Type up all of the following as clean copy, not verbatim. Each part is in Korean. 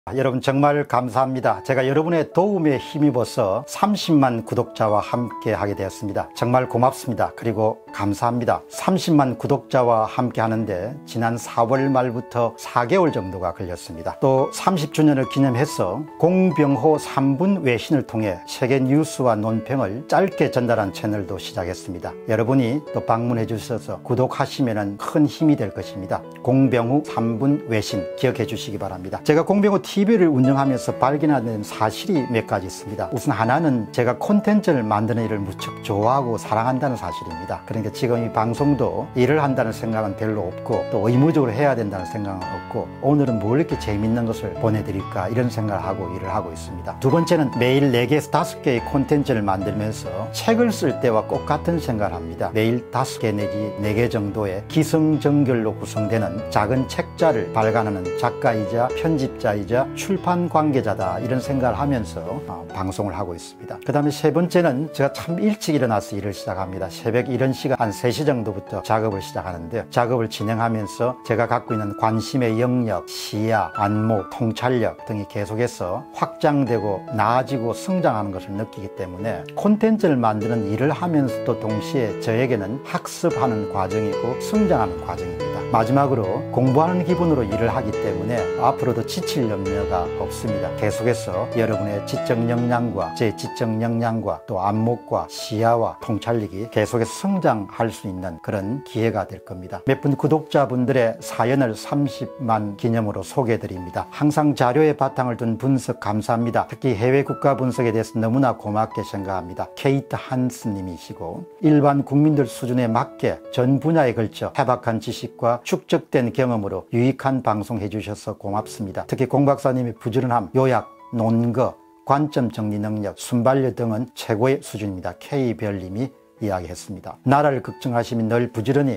여러분 정말 감사합니다. 제가 여러분의 도움에 힘입어서 30만 구독자와 함께 하게 되었습니다. 정말 고맙습니다. 그리고 감사합니다. 30만 구독자와 함께 하는데 지난 4월 말부터 4개월 정도가 걸렸습니다. 또 30주년을 기념해서 공병호 3분 외신을 통해 세계 뉴스와 논평을 짧게 전달한 채널도 시작했습니다. 여러분이 또 방문해 주셔서 구독하시면 큰 힘이 될 것입니다. 공병호 3분 외신 기억해 주시기 바랍니다. 제가 공병호 TV를 운영하면서 발견하는 사실이 몇 가지 있습니다. 우선 하나는 제가 콘텐츠를 만드는 일을 무척 좋아하고 사랑한다는 사실입니다. 그러니까 지금 이 방송도 일을 한다는 생각은 별로 없고 또 의무적으로 해야 된다는 생각은 없고 오늘은 뭘 이렇게 재밌는 것을 보내드릴까 이런 생각을 하고 일을 하고 있습니다. 두 번째는 매일 4개에서 5개의 콘텐츠를 만들면서 책을 쓸 때와 똑같은 생각을 합니다. 매일 5개 내지 4개 정도의 기승전결로 구성되는 작은 책자를 발간하는 작가이자 편집자이자 출판 관계자다 이런 생각을 하면서 방송을 하고 있습니다. 그 다음에 세 번째는 제가 참 일찍 일어나서 일을 시작합니다. 새벽 이런 시간 한 3시 정도부터 작업을 시작하는데요. 작업을 진행하면서 제가 갖고 있는 관심의 영역, 시야, 안목, 통찰력 등이 계속해서 확장되고 나아지고 성장하는 것을 느끼기 때문에 콘텐츠를 만드는 일을 하면서도 동시에 저에게는 학습하는 과정이고 성장하는 과정입니다. 마지막으로 공부하는 기분으로 일을 하기 때문에 앞으로도 지칠 염려가 없습니다. 계속해서 여러분의 지적 역량과 제 지적 역량과 또 안목과 시야와 통찰력이 계속해서 성장할 수 있는 그런 기회가 될 겁니다. 몇 분 구독자분들의 사연을 30만 기념으로 소개해 드립니다. 항상 자료에 바탕을 둔 분석 감사합니다. 특히 해외 국가 분석에 대해서 너무나 고맙게 생각합니다. 케이트 한스 님이시고 일반 국민들 수준에 맞게 전 분야에 걸쳐 해박한 지식과 축적된 경험으로 유익한 방송 해주셔서 고맙습니다. 특히 공 박사님의 부지런함, 요약, 논거, 관점 정리 능력, 순발력 등은 최고의 수준입니다. K별님이 이야기했습니다. 나라를 걱정하시면 늘 부지런히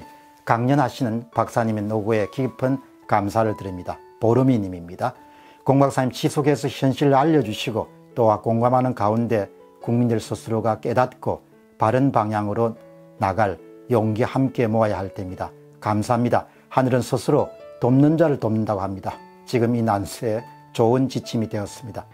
강연하시는 박사님의 노고에 깊은 감사를 드립니다. 보름이 님입니다. 공 박사님 지속해서 현실을 알려주시고 또한 공감하는 가운데 국민들 스스로가 깨닫고 바른 방향으로 나갈 용기 함께 모아야 할 때입니다. 감사합니다. 하늘은 스스로 돕는 자를 돕는다고 합니다. 지금 이 난세에 좋은 지침이 되었습니다.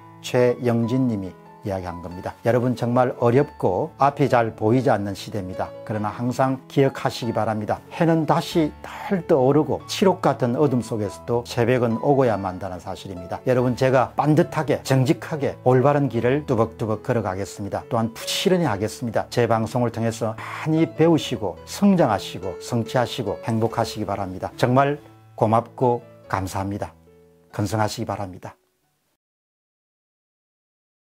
최영진 님이 이야기한 겁니다. 여러분 정말 어렵고 앞이 잘 보이지 않는 시대입니다. 그러나 항상 기억하시기 바랍니다. 해는 다시 달 떠오르고 칠흑 같은 어둠 속에서도 새벽은 오고야 만다는 사실입니다. 여러분 제가 반듯하게 정직하게 올바른 길을 뚜벅뚜벅 걸어가겠습니다. 또한 부지런히 하겠습니다. 제 방송을 통해서 많이 배우시고 성장하시고 성취하시고 행복하시기 바랍니다. 정말 고맙고 감사합니다. 건승하시기 바랍니다.